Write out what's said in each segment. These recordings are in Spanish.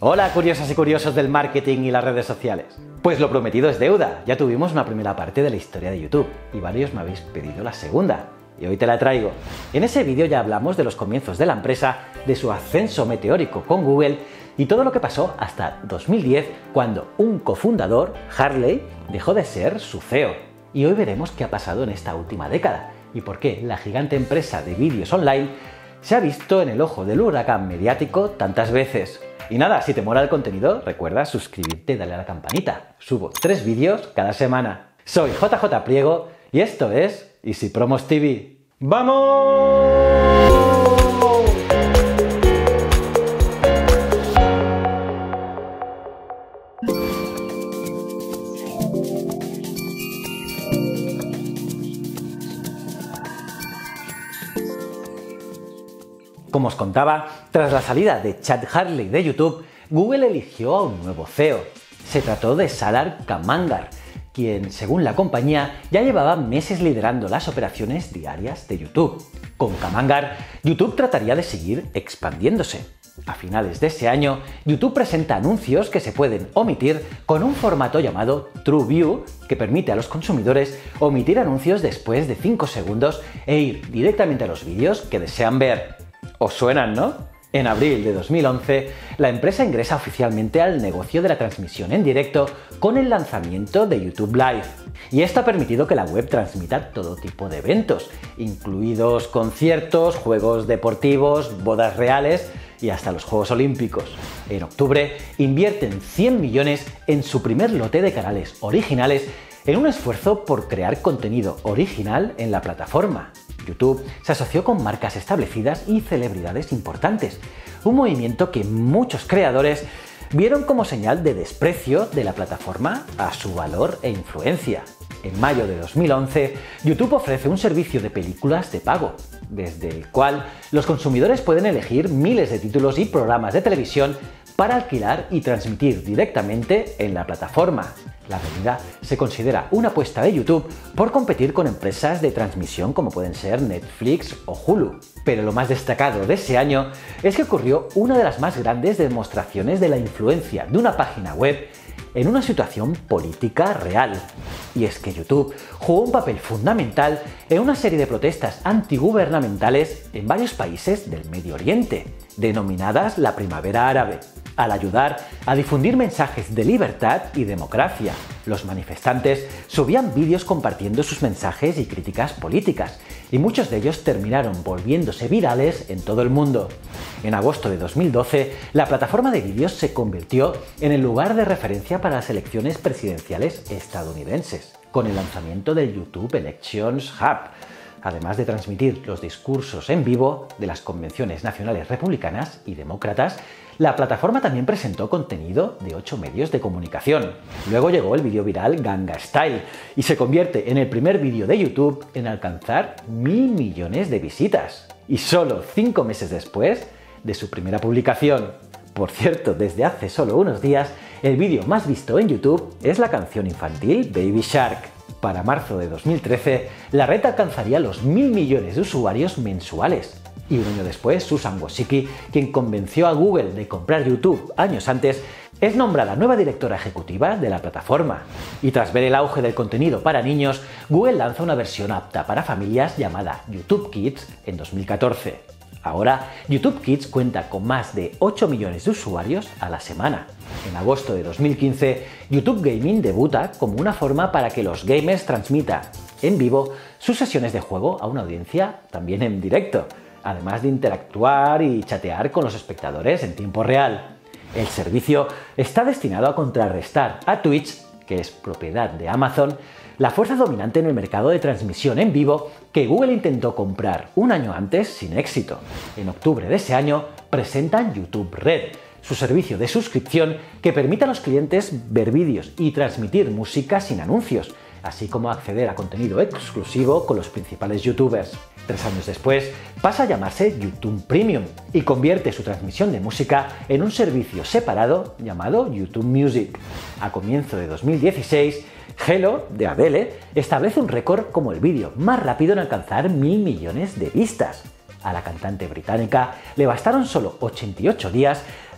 Hola curiosas y curiosos del marketing y las redes sociales. Pues lo prometido es deuda, ya tuvimos una primera parte de la historia de YouTube y varios me habéis pedido la segunda. Y hoy te la traigo. En ese vídeo ya hablamos de los comienzos de la empresa, de su ascenso meteórico con Google y todo lo que pasó hasta 2010 cuando un cofundador, Harley, dejó de ser su CEO. Y hoy veremos qué ha pasado en esta última década y por qué la gigante empresa de vídeos online se ha visto en el ojo del huracán mediático tantas veces. Y nada, si te mola el contenido, recuerda suscribirte y darle a la campanita. Subo 3 vídeos cada semana. Soy JJ Priego y esto es Easy Promos TV. ¡Vamos! Como os contaba, tras la salida de Chad Hurley de YouTube, Google eligió a un nuevo CEO. Se trató de Salar Kamangar, quien, según la compañía, ya llevaba meses liderando las operaciones diarias de YouTube. Con Kamangar, YouTube trataría de seguir expandiéndose. A finales de ese año, YouTube presenta anuncios que se pueden omitir con un formato llamado TrueView, que permite a los consumidores omitir anuncios después de 5 segundos e ir directamente a los vídeos que desean ver. ¿Os suenan, no? En abril de 2011, la empresa ingresa oficialmente al negocio de la transmisión en directo con el lanzamiento de YouTube Live. Y esto ha permitido que la web transmita todo tipo de eventos, incluidos conciertos, juegos deportivos, bodas reales y hasta los Juegos Olímpicos. En octubre, invierten 100 millones en su primer lote de canales originales en un esfuerzo por crear contenido original en la plataforma. YouTube se asoció con marcas establecidas y celebridades importantes, un movimiento que muchos creadores vieron como señal de desprecio de la plataforma a su valor e influencia. En mayo de 2011, YouTube ofrece un servicio de películas de pago, desde el cual los consumidores pueden elegir miles de títulos y programas de televisión para alquilar y transmitir directamente en la plataforma. La medida se considera una apuesta de YouTube por competir con empresas de transmisión como pueden ser Netflix o Hulu. Pero lo más destacado de ese año es que ocurrió una de las más grandes demostraciones de la influencia de una página web en una situación política real. Y es que YouTube jugó un papel fundamental en una serie de protestas antigubernamentales en varios países del Medio Oriente, denominadas la Primavera Árabe, al ayudar a difundir mensajes de libertad y democracia. Los manifestantes subían vídeos compartiendo sus mensajes y críticas políticas, y muchos de ellos terminaron volviéndose virales en todo el mundo. En agosto de 2012, la plataforma de vídeos se convirtió en el lugar de referencia para las elecciones presidenciales estadounidenses, con el lanzamiento del YouTube Elections Hub, además de transmitir los discursos en vivo de las convenciones nacionales republicanas y demócratas. La plataforma también presentó contenido de 8 medios de comunicación. Luego llegó el vídeo viral Gangnam Style y se convierte en el primer vídeo de YouTube en alcanzar 1.000 millones de visitas. Y solo 5 meses después de su primera publicación. Por cierto, desde hace solo unos días, el vídeo más visto en YouTube es la canción infantil Baby Shark. Para marzo de 2013, la red alcanzaría los 1.000 millones de usuarios mensuales. Y un año después, Susan Wojcicki, quien convenció a Google de comprar YouTube años antes, es nombrada nueva directora ejecutiva de la plataforma. Y tras ver el auge del contenido para niños, Google lanza una versión apta para familias llamada YouTube Kids en 2014. Ahora, YouTube Kids cuenta con más de 8 millones de usuarios a la semana. En agosto de 2015, YouTube Gaming debuta como una forma para que los gamers transmitan en vivo sus sesiones de juego a una audiencia también en directo, además de interactuar y chatear con los espectadores en tiempo real. El servicio está destinado a contrarrestar a Twitch, que es propiedad de Amazon, la fuerza dominante en el mercado de transmisión en vivo que Google intentó comprar un año antes sin éxito. En octubre de ese año presentan YouTube Red, su servicio de suscripción que permite a los clientes ver vídeos y transmitir música sin anuncios, así como acceder a contenido exclusivo con los principales youtubers. 3 años después, pasa a llamarse YouTube Premium y convierte su transmisión de música en un servicio separado llamado YouTube Music. A comienzo de 2016, Hello, de Adele, establece un récord como el vídeo más rápido en alcanzar 1.000 millones de vistas. A la cantante británica le bastaron solo 88 días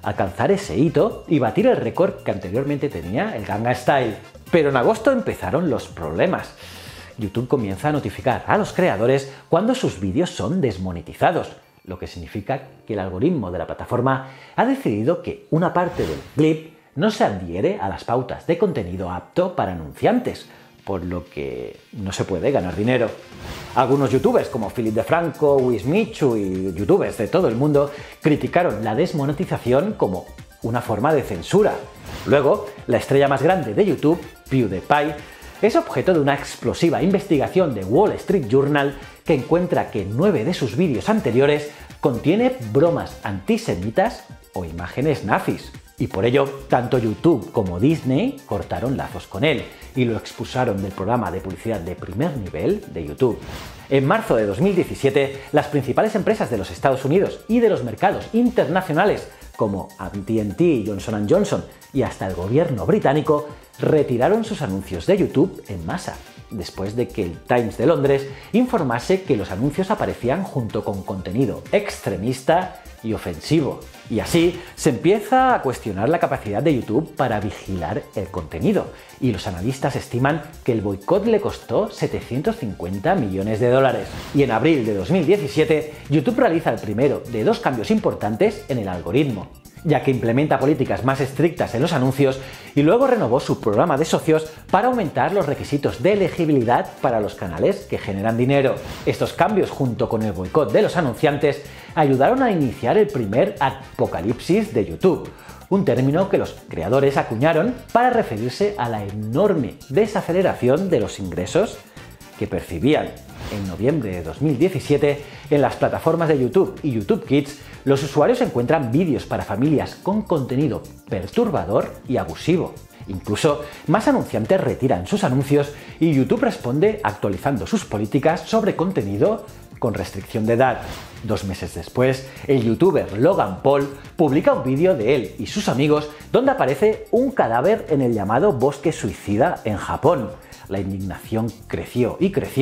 alcanzar ese hito y batir el récord que anteriormente tenía el Gangnam Style. Pero en agosto empezaron los problemas. YouTube comienza a notificar a los creadores cuando sus vídeos son desmonetizados, lo que significa que el algoritmo de la plataforma ha decidido que una parte del clip no se adhiere a las pautas de contenido apto para anunciantes, por lo que no se puede ganar dinero. Algunos youtubers como Philip DeFranco, Wismichu y youtubers de todo el mundo criticaron la desmonetización como una forma de censura. Luego, la estrella más grande de YouTube, PewDiePie, es objeto de una explosiva investigación de Wall Street Journal que encuentra que 9 de sus vídeos anteriores contiene bromas antisemitas o imágenes nazis. Y por ello, tanto YouTube como Disney cortaron lazos con él y lo expulsaron del programa de publicidad de primer nivel de YouTube. En marzo de 2017, las principales empresas de los Estados Unidos y de los mercados internacionales como AT&T, Johnson & Johnson y hasta el gobierno británico retiraron sus anuncios de YouTube en masa, después de que el Times de Londres informase que los anuncios aparecían junto con contenido extremista y ofensivo. Y así se empieza a cuestionar la capacidad de YouTube para vigilar el contenido, y los analistas estiman que el boicot le costó 750 millones de dólares. Y en abril de 2017, YouTube realiza el primero de 2 cambios importantes en el algoritmo, ya que implementa políticas más estrictas en los anuncios y luego renovó su programa de socios para aumentar los requisitos de elegibilidad para los canales que generan dinero. Estos cambios, junto con el boicot de los anunciantes, ayudaron a iniciar el primer apocalipsis de YouTube, un término que los creadores acuñaron para referirse a la enorme desaceleración de los ingresos que percibían. En noviembre de 2017, en las plataformas de YouTube y YouTube Kids, los usuarios encuentran vídeos para familias con contenido perturbador y abusivo. Incluso más anunciantes retiran sus anuncios y YouTube responde actualizando sus políticas sobre contenido con restricción de edad. 2 meses después, el youtuber Logan Paul publica un vídeo de él y sus amigos donde aparece un cadáver en el llamado bosque suicida en Japón. La indignación creció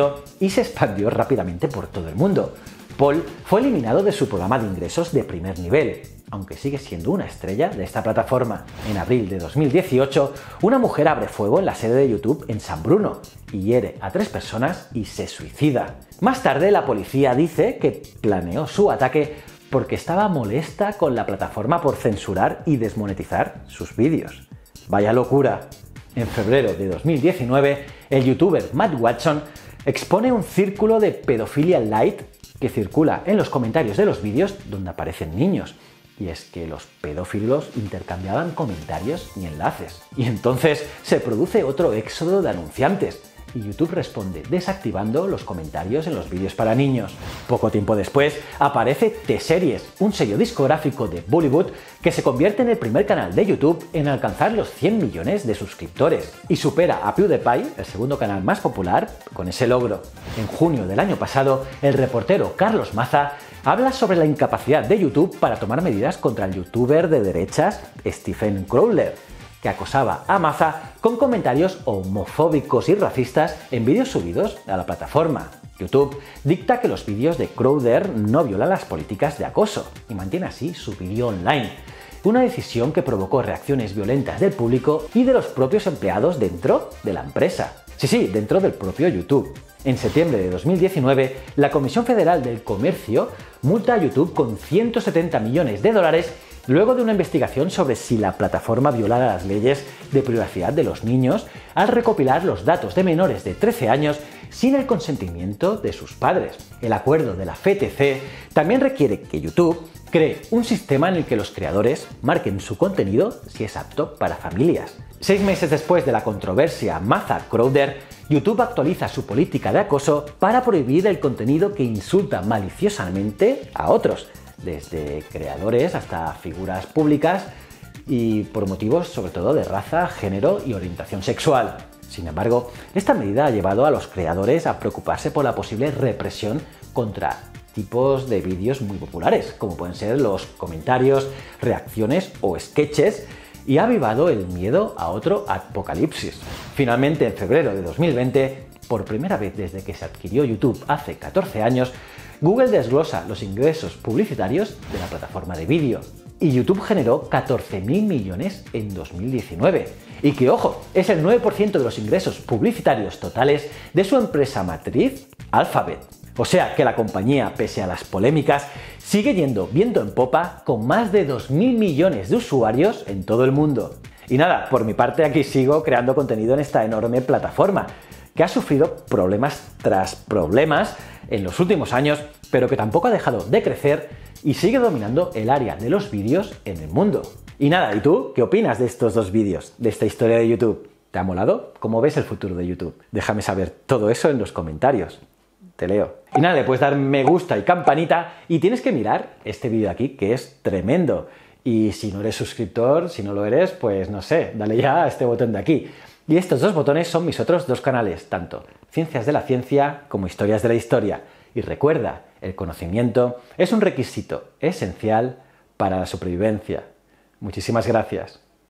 y se expandió rápidamente por todo el mundo. Paul fue eliminado de su programa de ingresos de primer nivel, aunque sigue siendo una estrella de esta plataforma. En abril de 2018, una mujer abre fuego en la sede de YouTube en San Bruno y hiere a 3 personas y se suicida. Más tarde, la policía dice que planeó su ataque porque estaba molesta con la plataforma por censurar y desmonetizar sus vídeos. ¡Vaya locura! En febrero de 2019, el youtuber Matt Watson expone un círculo de pedofilia light que circula en los comentarios de los vídeos donde aparecen niños. Y es que los pedófilos intercambiaban comentarios y enlaces. Y entonces se produce otro éxodo de anunciantes y YouTube responde desactivando los comentarios en los vídeos para niños. Poco tiempo después aparece T-Series, un sello discográfico de Bollywood que se convierte en el primer canal de YouTube en alcanzar los 100 millones de suscriptores y supera a PewDiePie, el segundo canal más popular, con ese logro. En junio del año pasado, el reportero Carlos Maza habla sobre la incapacidad de YouTube para tomar medidas contra el youtuber de derechas Stephen Crowder, que acosaba a Maza con comentarios homofóbicos y racistas en vídeos subidos a la plataforma. YouTube dicta que los vídeos de Crowder no violan las políticas de acoso y mantiene así su vídeo online, una decisión que provocó reacciones violentas del público y de los propios empleados dentro de la empresa. Sí, dentro del propio YouTube. En septiembre de 2019, la Comisión Federal del Comercio multa a YouTube con 170 millones de dólares luego de una investigación sobre si la plataforma violara las leyes de privacidad de los niños al recopilar los datos de menores de 13 años sin el consentimiento de sus padres. El acuerdo de la FTC también requiere que YouTube cree un sistema en el que los creadores marquen su contenido si es apto para familias. 6 meses después de la controversia Maza-Crowder, YouTube actualiza su política de acoso para prohibir el contenido que insulta maliciosamente a otros, desde creadores hasta figuras públicas y por motivos sobre todo de raza, género y orientación sexual. Sin embargo, esta medida ha llevado a los creadores a preocuparse por la posible represión contra tipos de vídeos muy populares, como pueden ser los comentarios, reacciones o sketches, y ha avivado el miedo a otro apocalipsis. Finalmente, en febrero de 2020, por primera vez desde que se adquirió YouTube hace 14 años, Google desglosa los ingresos publicitarios de la plataforma de vídeo. y YouTube generó 14.000 millones en 2019. Y que, ojo, es el 9% de los ingresos publicitarios totales de su empresa matriz, Alphabet. O sea que la compañía, pese a las polémicas, sigue yendo viento en popa con más de 2.000 millones de usuarios en todo el mundo. Y nada, por mi parte aquí sigo creando contenido en esta enorme plataforma, que ha sufrido problemas tras problemas en los últimos años, pero que tampoco ha dejado de crecer y sigue dominando el área de los vídeos en el mundo. Y nada, ¿y tú qué opinas de estos dos vídeos, de esta historia de YouTube? ¿Te ha molado? ¿Cómo ves el futuro de YouTube? Déjame saber todo eso en los comentarios. Te leo. Y nada, le puedes dar me gusta y campanita y tienes que mirar este vídeo de aquí, que es tremendo. Y si no eres suscriptor, si no lo eres, pues no sé, dale ya a este botón de aquí. Y estos dos botones son mis otros dos canales, tanto Ciencias de la Ciencia como Historias de la Historia. Y recuerda, el conocimiento es un requisito esencial para la supervivencia. Muchísimas gracias.